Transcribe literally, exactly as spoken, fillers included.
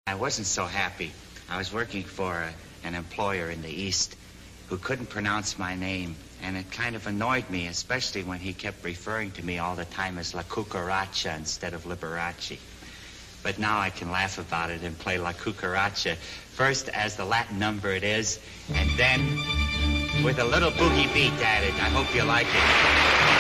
I wasn't so happy. I was working for a, an employer in the East who couldn't pronounce my name, and it kind of annoyed me, especially when he kept referring to me all the time as La Cucaracha instead of Liberace. But now I can laugh about it and play La Cucaracha, first as the Latin number it is, and then with a little boogie beat added. I hope you like it.